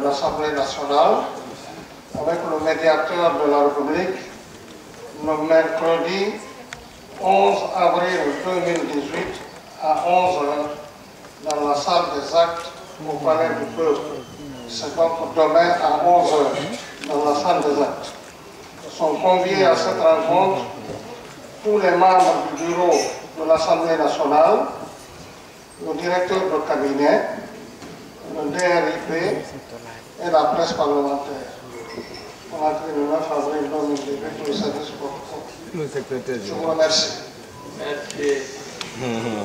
l'Assemblée nationale avec le médiateur de la République le mercredi 11 avril 2018 à 11 h dans la salle des actes au Palais du Peuple. C'est donc demain à 11 h dans la salle des actes. Sont conviés à cette rencontre tous les membres du bureau de l'Assemblée nationale, le directeur de cabinet, le DRIP et la presse parlementaire. On a pris le 9 avril 2018 le service protocole. Je vous remercie. Merci.